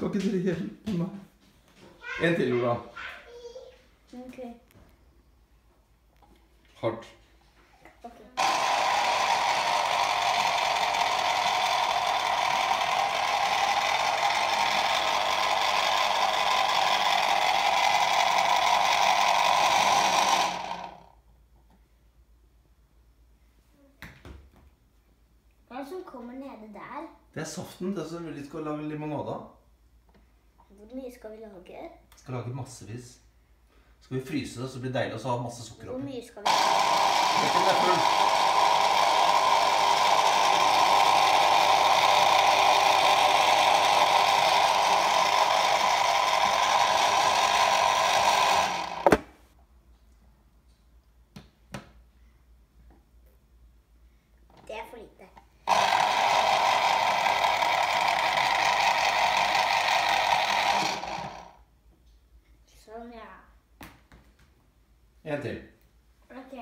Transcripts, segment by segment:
Skal ikke dere hjelpe meg? En til, Ola. Ok. Hardt. Ok. Hva er det som kommer nede der? Det er saften, det som vi skal lage limonade av. Hvor mye skal vi lage? Skal lage massevis. Skal vi fryse det, så blir det deilig å ha masse sukker Hvor oppi. mye skal vi lage? Dette er fullt. Det er for lite. Sånn, ja. En til. Ok.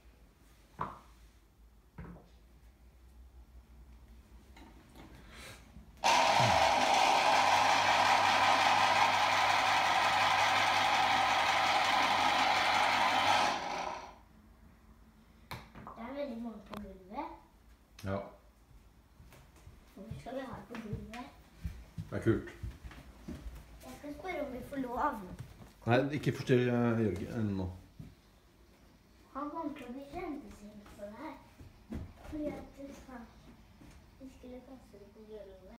Det er veldig mange på gulvet. Ja, Hvorfor skal vi ha det på gulvet? det er kult. Jeg skal spørre om vi får lov. Nei, ikke forstyrr Jørgen nå. Han kommer til å bli kjempesint for deg. Fordi at du sa vi skulle kaste det på gulvet.